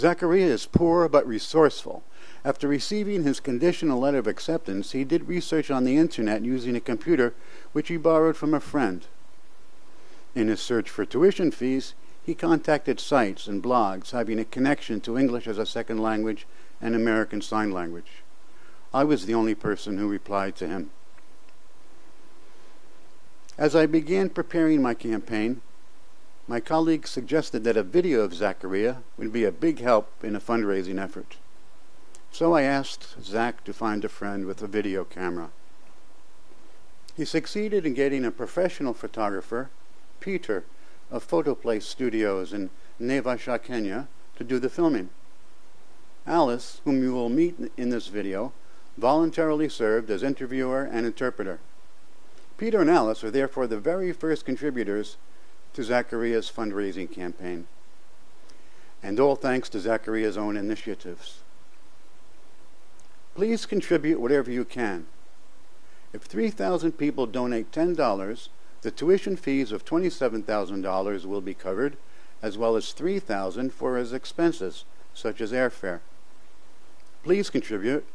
Zachariah is poor but resourceful. After receiving his conditional letter of acceptance, he did research on the internet using a computer which he borrowed from a friend. In his search for tuition fees, he contacted sites and blogs having a connection to English as a second language and American Sign Language. I was the only person who replied to him. As I began preparing my campaign, my colleagues suggested that a video of Zachariah would be a big help in a fundraising effort. So I asked Zach to find a friend with a video camera. He succeeded in getting a professional photographer, Peter, of Photoplace Studios in Naivasha, Kenya, to do the filming. Alice, whom you will meet in this video, voluntarily served as interviewer and interpreter. Peter and Alice are therefore the very first contributors to Zachariah's fundraising campaign. And all thanks to Zachariah's own initiatives. Please contribute whatever you can. If 3,000 people donate $10, the tuition fees of $27,000 will be covered, as well as $3,000 for his expenses, such as airfare. Please contribute.